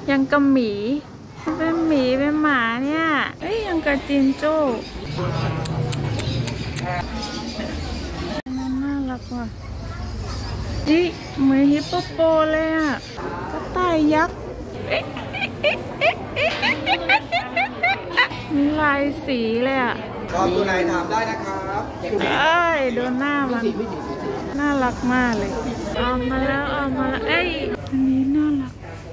ยังกับหมีเป็นหมีเป็นหมาเนี่ยเอ้ยยังกับจินโจ้น่ารักว่ะนี่เหมือนฮิปโปโปเลยอ่ะกระต่ายยักษ์มีลายสีเลยอ่ะชอบตัวไหนถามได้นะครับเอ้ยดูหน้ามันน่ารักมากเลยออกมาแล้วเอ้ยอันนี้น่ารัก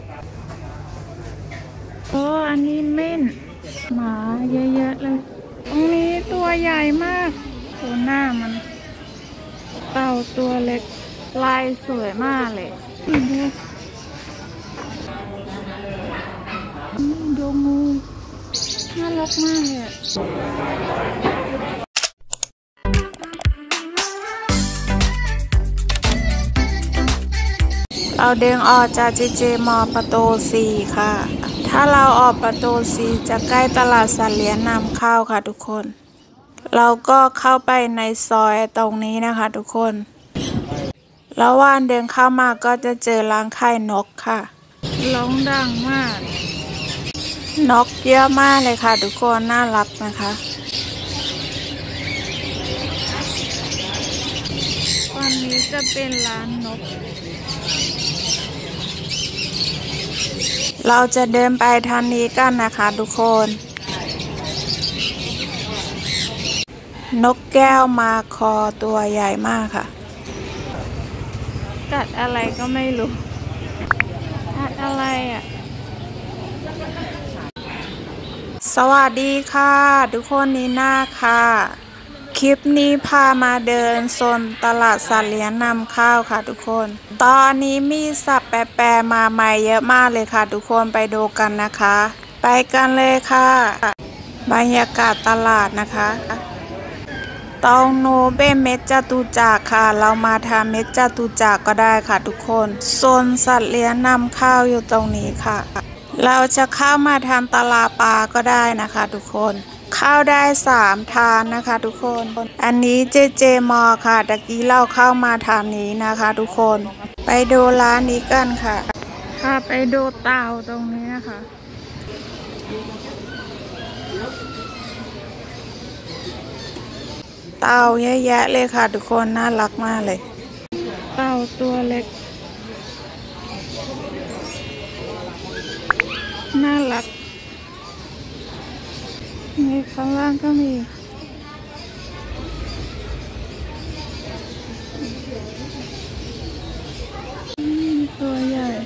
โอ้อันนี้เม่นหมาเยอะๆเลยตรงนี้ตัวใหญ่มากดูหน้ามันเต่าตัวเล็กลายสวยมากเลยดูงูน่ารักมากเลยเราเดินออกจากเจมอประตู4ค่ะถ้าเราออกประตู4จะใกล้ตลาดสัตว์เลี้ยงนำเข้าค่ะทุกคนเราก็เข้าไปในซอยตรงนี้นะคะทุกคนระหว่างเดินเข้ามาก็จะเจอร้านขายนกค่ะร้องดังมากนกเยอะมากเลยค่ะทุกคนน่ารักนะคะวันนี้จะเป็นร้านนกเราจะเดินไปทางนี้กันนะคะทุกคนนกแก้วมาคอตัวใหญ่มากค่ะกัดอะไรก็ไม่รู้กัดอะไรอ่ะสวัสดีค่ะทุกคนนี่หน้าค่ะคลิปนี้พามาเดินโซนตลาดสัตว์เลี้ยงนำเข้าค่ะทุกคนตอนนี้มีสับแปลๆมาใหม่เยอะมากเลยค่ะทุกคนไปดูกันนะคะไปกันเลยค่ะบรรยากาศตลาดนะคะตองโนเบเมจตุจักรค่ะเรามาทำเมจตุจักรก็ได้ค่ะทุกคนโซนสัตว์เลี้ยงนำเข้าอยู่ตรงนี้ค่ะเราจะเข้ามาทางตลาดปลาก็ได้นะคะทุกคนเข้าได้3ทางนะคะทุกคนอันนี้เจมอค่ะตะกี้เราเข้ามาทางนี้นะคะทุกคนไปดูร้านนี้กันค่ะไปดูเต่าตรงนี้นะคะเต่าเยอะแยะเลยค่ะทุกคนน่ารักมากเลยเต่าตัวเล็กน่ารักนี่ข้างล่างก็มีตัวใหญ่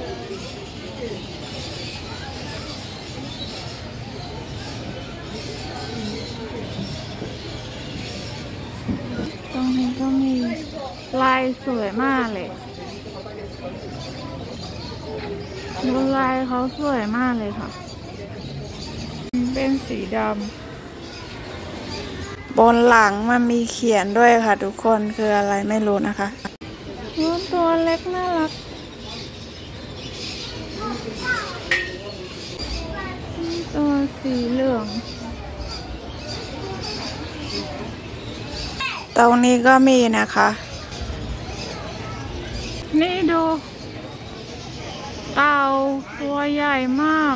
ตรงนี้ก็มีลายสวยมากเลยดูลายเขาสวยมากเลยค่ะเป็นสีดำบนหลังมันมีเขียนด้วยค่ะทุกคนคืออะไรไม่รู้นะคะตัวเล็กน่ารักตัวสีเหลืองตรงนี้ก็มีนะคะนี่ดูเต่าตัวใหญ่มาก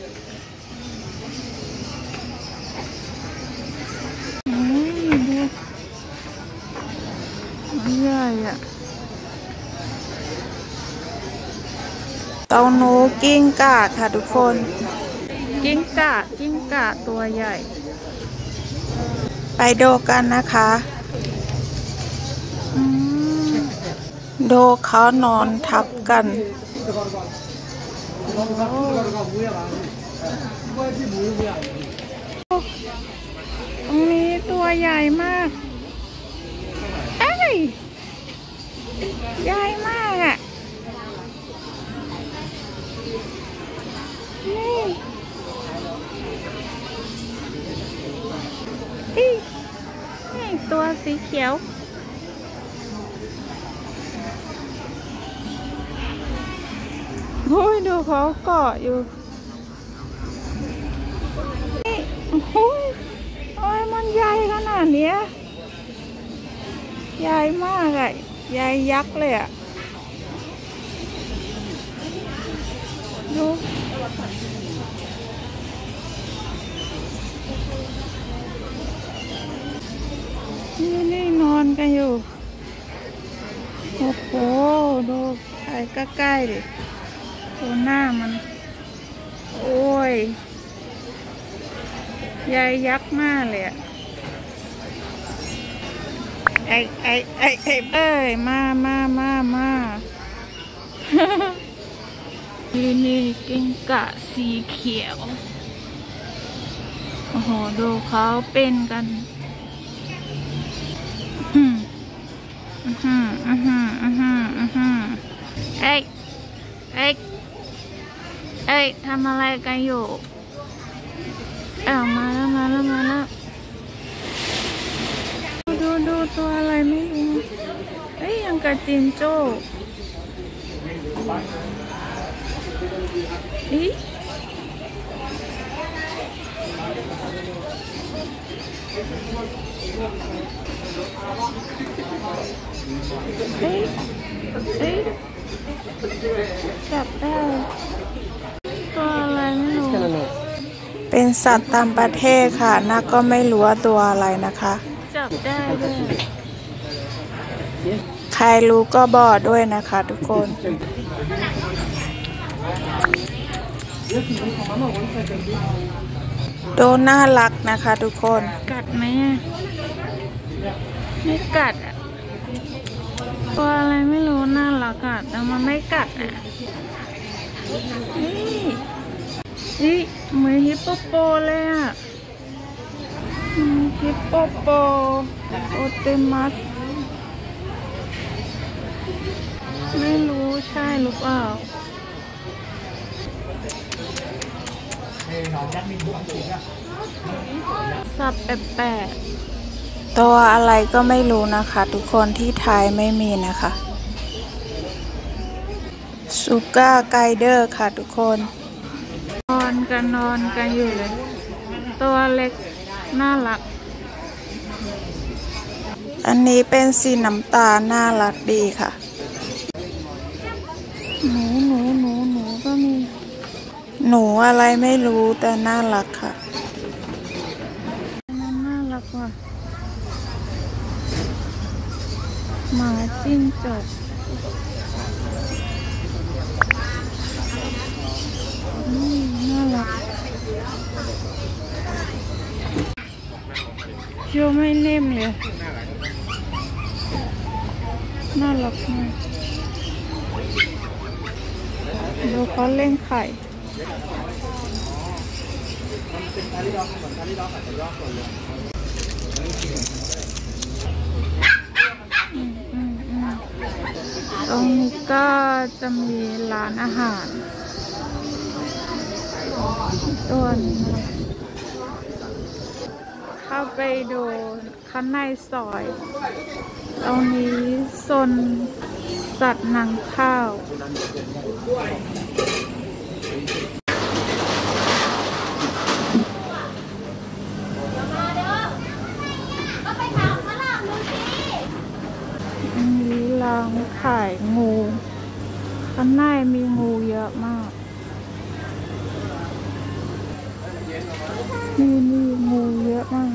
ใหญ่อะเต่าหนูกิ้งก่าค่ะทุกคนกิ้งก่าตัวใหญ่ไปดูกันนะคะดูเขานอนทับกันตรงนี้ตัวใหญ่มากเอ้ยใหญ่มากอ่ะนี่ตัวสีเขียวโอ้ยดูเขาเกาะอยู่นี่โอ้ยมันใหญ่ขนาดเนี้ยใหญ่มากอะใหญ่ยักษ์เลยอะดูนี่นอนกันอยู่โอ้โหดูใกล้ๆดิดูหน้ามันโอ้ยใหญ่ยักษ์มากเลยอะเอ้ยมานี่กิ้งก่าสีเขียวโอ้โหดูเขาเป็นกันเอ้ยทำอะไรกันอยู่มาแล้วดูตัวอะไรไม่รู้ยังกับจิงโจ้จับได้ตัวอะไรไม่รู้เป็นสัตว์ตามประเทศค่ะนักก็ไม่รู้ว่าตัวอะไรนะคะจับได้ด้วยใครรู้ก็บอกด้วยนะคะทุกคนดูน่ารักนะคะทุกคนกัดไหมไม่กัดอ่ะตัวอะไรไม่รู้น่ารักอ่ะแต่มันไม่กัดอ่ะนี่เหมือนฮิปโปโปเลยอ่ะฮิปโปโปโอเตมัสไม่รู้ใช่หรือเปล่าสับแปลกๆตัวอะไรก็ไม่รู้นะคะทุกคนที่ไทยไม่มีนะคะซูก้าไกเดอร์ค่ะทุกคนนอนกันอยู่เลยตัวเล็กน่ารักอันนี้เป็นสีน้ำตาลน่ารักดีค่ะหนูก็มีหนูอะไรไม่รู้แต่น่ารักค่ะน่ารักว่ะหมาจิ้งจกน่ารักโยไม่เล่มเลยน่ารักมากดูเขาเล่นไข่ตรงนี้ก็จะมีร้านอาหารส่วนเข้าไปดูข้างในซอยตรงนี้โซนสัตว์นางข้าวอันนี้ร้านขายงูข้างในมีงูเยอะมากนี่งูเยอะมาก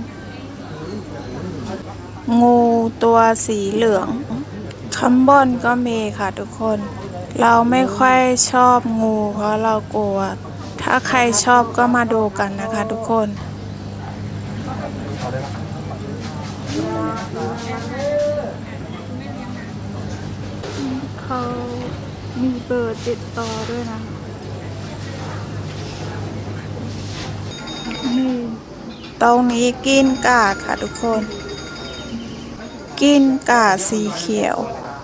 งูตัวสีเหลืองข้างบนก็มีค่ะทุกคนเราไม่ค่อยชอบงูเพราะเรากลัวถ้าใครชอบก็มาดูกันนะคะทุกคนเขามีเบอร์ติดต่อด้วยนะนี่ตรงนี้กิ้งก่าค่ะทุกคนกิ้งก่าสีเขียว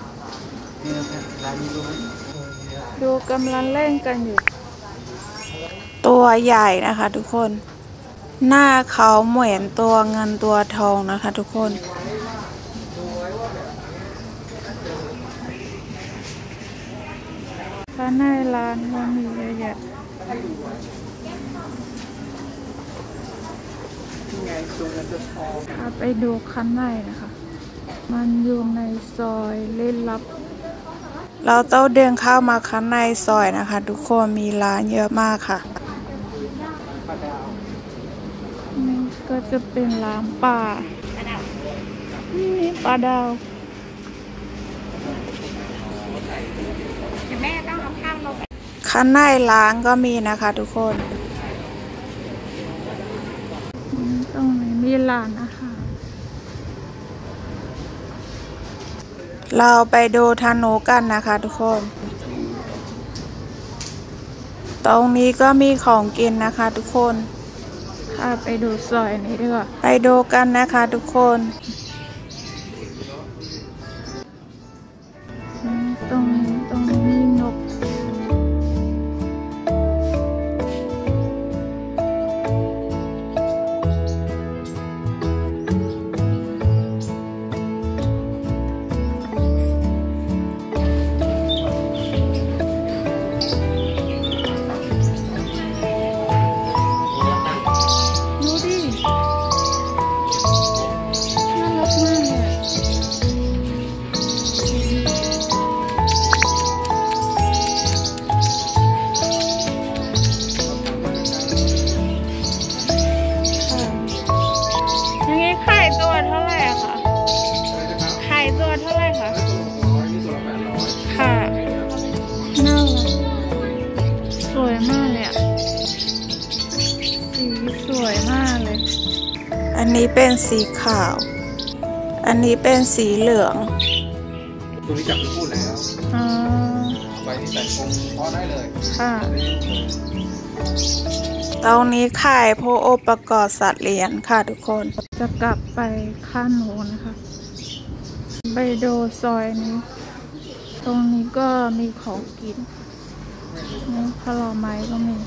ดูกำลังเล่นกันอยู่ตัวใหญ่นะคะทุกคนหน้าเขาเหมือนตัวเงินตัวทองนะคะทุกคนข้างในร้านก็มีเยอะแยะไปดูข้างในนะคะมันอยู่ในซอยเล่นลับเราต้องเดินเข้ามาข้างในซอยนะคะทุกคนมีร้านเยอะมากค่ะนี่ก็จะเป็นร้านปลานี่ปลาดาวแม่ต้องเอาข้าวลงข้างในร้านก็มีนะคะทุกคนตรงนี้มีร้านอาหารเราไปดูธนูกันนะคะทุกคนตรงนี้ก็มีของกินนะคะทุกคนไปดูซอยนี้ดีกว่าไปดูกันนะคะทุกคนตรงนี้มีนกอันนี้เป็นสีขาวอันนี้เป็นสีเหลืองตัวนี้จับเป็นคู่แล้วไปที่ใส่คงพอได้เลยค่ะตรงนี้ขายพวกอุปกรณ์สัตว์เลี้ยงค่ะทุกคนจะกลับไปข้างโน้นนะคะไปดูซอยนี้ตรงนี้ก็มีของกินนี่ผลไม้ก็มี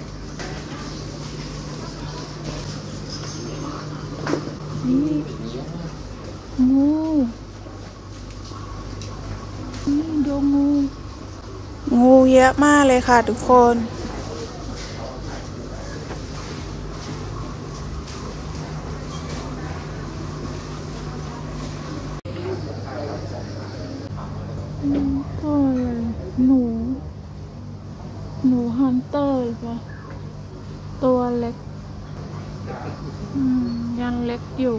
นี่งูนี่ดูงูเยอะมากเลยค่ะทุกคนตัวหนูฮันเตอร์ป่ะตัวเล็กยังเล็กอยู่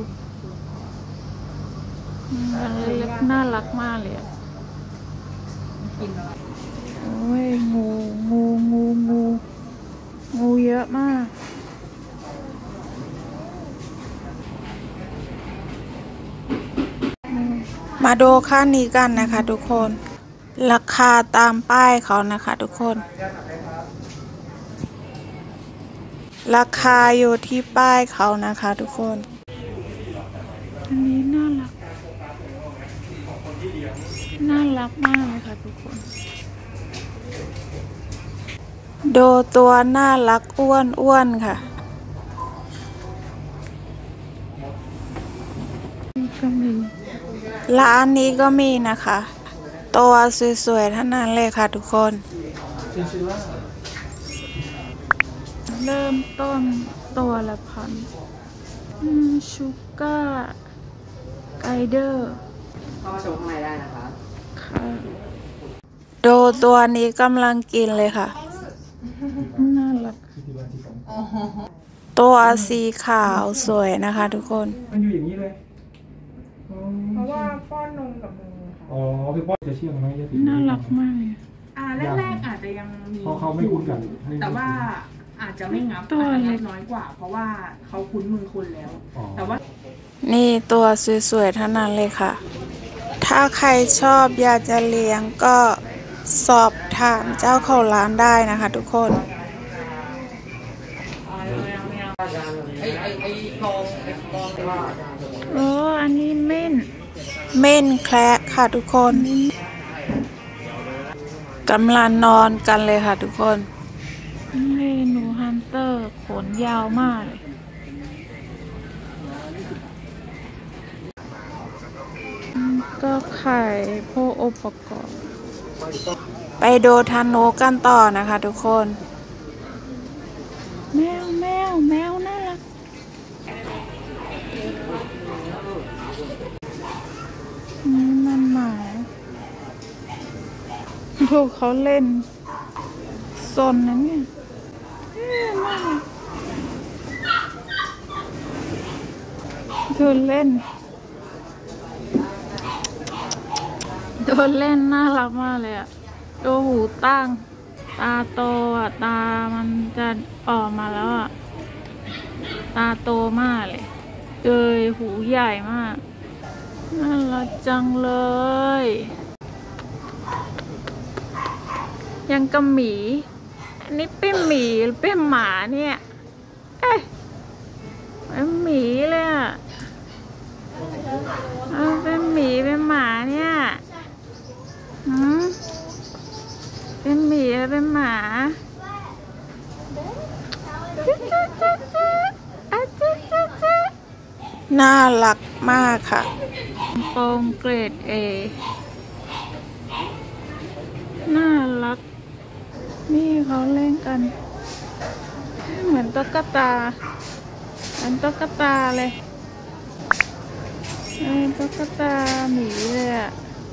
ยังเล็กน่ารักมากเลยโอ้ยงูเยอะมากมาดูค่านี้กันนะคะทุกคนราคาตามป้ายเขานะคะทุกคนราคาอยู่ที่ป้ายเขานะคะทุกคนอันนี้น่ารักมากเลยค่ะทุกคนดูตัวน่ารักอ้วนค่ะก็มีร้านนี้ก็มีนะคะตัวสวยๆทั้งนั้นเลยค่ะทุกคนเริ่มต้นตัวละ1,000ชูก้าไกเดอร์เข้ามาชมข้างในได้นะครับค่ะดูตัวนี้กำลังกินเลยค่ะน่ารักตัวสีขาวสวยนะคะทุกคนมันอยู่อย่างนี้เลยเพราะว่าป้อนนมกับมือค่ะอ๋อคือป้อนจะเชื่อมไหมน่ารักมากเลยแรกอาจจะยังมีเพราะเขาไม่คุ้นกันแต่ว่าอาจจะไม่งับอาจจะงับน้อยกว่าเพราะว่าเขาคุ้นมือคนแล้วแต่ว่านี่ตัวสวยๆทั้งนั้นเลยค่ะถ้าใครชอบอยากจะเลี้ยงก็สอบถามเจ้าของร้านได้นะคะทุกคนอันนี้เม่นแคระค่ะทุกคนกำลังนอนกันเลยค่ะทุกคนนี่หนูฮันเตอร์ขนยาวมากเลยก็ขายพวกอุปกรณ์ไปดูธนูกันต่อนะคะทุกคนแมวน่ารักนี่มันหมาดูเขาเล่นซนนะเนี่ยดูเล่นน่ารักมากเลยอะดูหูตั้งตาโตอะตามันจะออกมาแล้วอะตาโตมากเลยหูใหญ่มากน่ารักจังเลยยังกับหมีอันนี้เป็นหมีหรือเป็นหมาเนี่ยเอ๊ะเป็นหมีเลยอะเป็นหมีเป็นหมาเนี่ยเป็นหมีเป็นหมาน่ารักมากค่ะโปรงเกรด A น่ารักนี่เขาเล่นกันเหมือนตุ๊กตาเลยตุ๊กตาหมีเลยอะ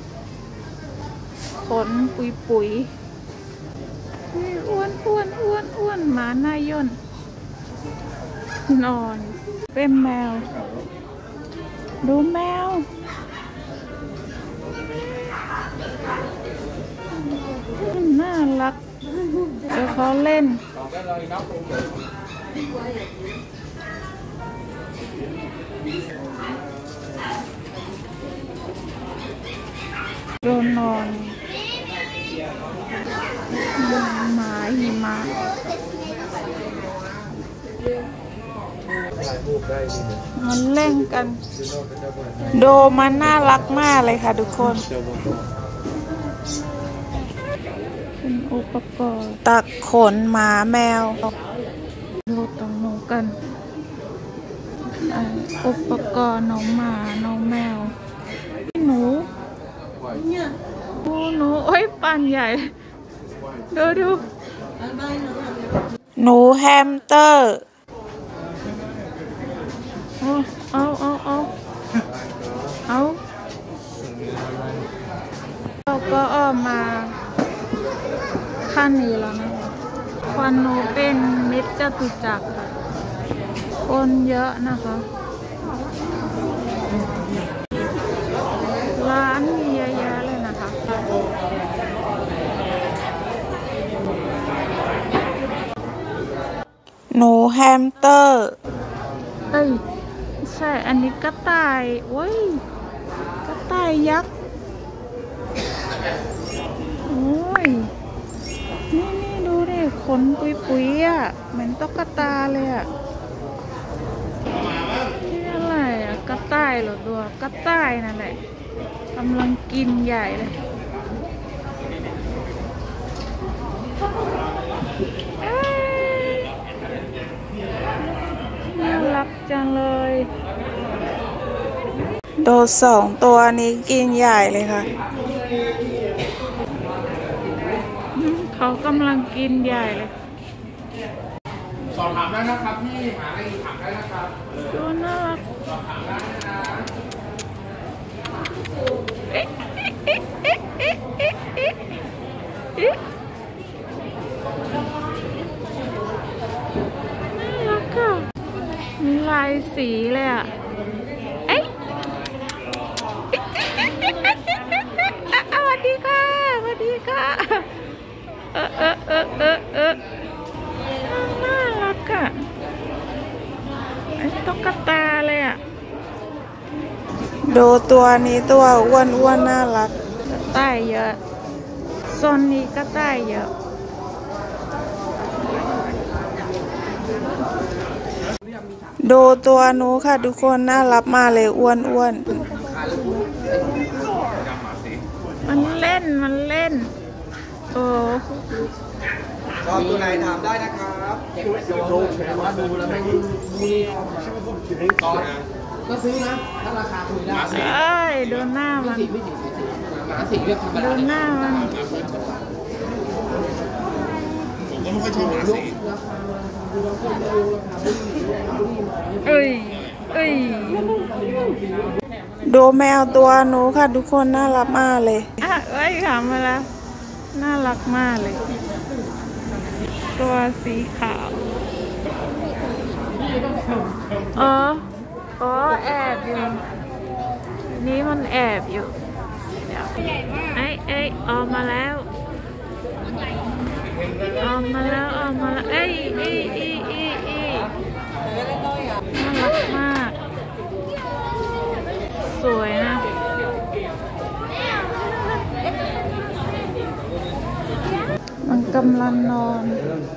ขนปุยนี่อ้วนหมาหน้าย่นนอนเป็นแมวดูแมวน่ารักเดี๋ยวเขาเล่นโดนนอนหมาหิมะมันเล่นกันโดมันน่ารักมากเลยค่ะทุกคนเป็นอุปกรณ์ตัดขนหมาแมวดูตรงนู้นกันอุปกรณ์น้องหมาน้องแมวหนูโอ้ยปั่นใหญ่ดูหนูแฮมสเตอร์เอาเราก็ออกมาขั้นนี้แล้วนะควันโนเป็นมิตรจตุจักรค่ะคนเยอะนะคะร้านมีเยอะแยะเลยนะคะหนูแฮมสเตอร์ใช่อันนี้กระต่ายโอ้ยกระต่ายยักษ์โอ้ยนี่ดูดิขนปุยอ่ะเหมือนตุ๊กตาเลยอ่ะนี่อะไรอ่ะกระต่ายเหรอตัวกระต่ายนั่นแหละกำลังกินใหญ่เลยน่ารักจังเลยโดด2 ตัวนี้กินใหญ่เลยค่ะเขากำลังกินใหญ่เลยสอบถามได้นะครับพี่หาอะไรถามได้นะครับดูน่ารักสอบถามได้นะน่ารักอ่ะมีลายสีเลยอ่ะสวัสดีค่ะน่ารักอ่ะตุ๊กตาเลยอ่ะดูตัวนี้ตัวอ้วนน่ารักกระต่ายเยอะโซนนี้กระต่ายเยอะดูตัวหนูค่ะทุกคนน่ารักมากเลยอ้วนมันเล่นโอ้ชอบตัวไหนถามได้นะครับดูแล้วไม่ดูตอนก็ซื้อนะถ้าราคาคุยได้ดูหน้ามันดูหน้ามันผมก็ไม่ค่อยชอบหมาสีดูแมวตัวหนูค่ะทุกคนน่ารักมากเลยถามมาแล้วน่ารักมากเลย ตัวสีขาวอ๋อแอบอยู่นี่มันแอบอยู่เดี๋ยวเอ้ยออกมาแล้วเอ้ยน่ารักมากสวยนะมันกำลังนอน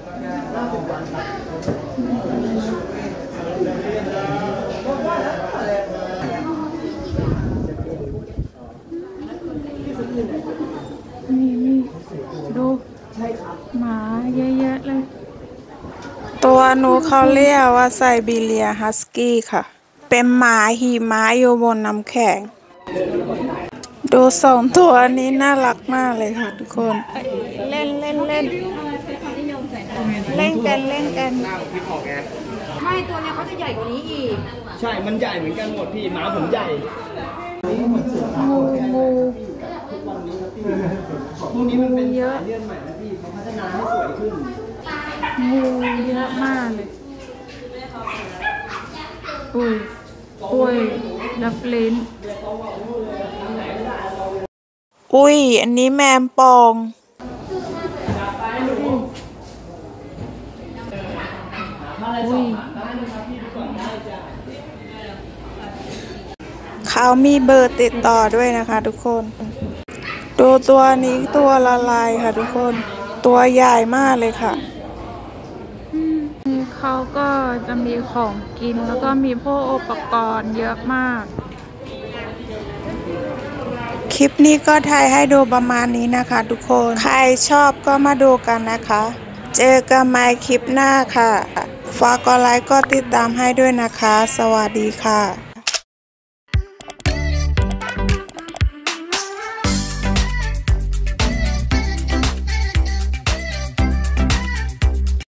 นี่ดูหมาเยอะๆเลยตัวหนูเขาเรียกว่าไซบีเรียฮัสกี้ค่ะเป็นหมาหิมะอยู่บนน้ำแข็งดูสองตัวนี้น่ารักมากเลยค่ะทุกคนเล่นกันไม่ตัวเนี้ยเขาจะใหญ่กว่านี้อีกใช่มันใหญ่เหมือนกันหมดพี่หมาผมใหญ่งูพวกนี้มันเป็นเยอะเลื่อนใหม่นะพี่เขาพัฒนาให้สวยขึ้นงูเยอะมากเลยอุ้ยรับลิ้นอันนี้แมมปองเขามีเบอร์ติดต่อด้วยนะคะทุกคนดูตัวนี้ตัวละลายค่ะทุกคนตัวใหญ่มากเลยค่ะเขาก็จะมีของกินแล้วก็มีพวกอุปกรณ์เยอะมากคลิปนี้ก็ถ่ายให้ดูประมาณนี้นะคะทุกคนใครชอบก็มาดูกันนะคะเจอกันใหม่คลิปหน้าค่ะฝากกดไลค์กดติดตามให้ด้วยนะคะสวัสดีค่ะ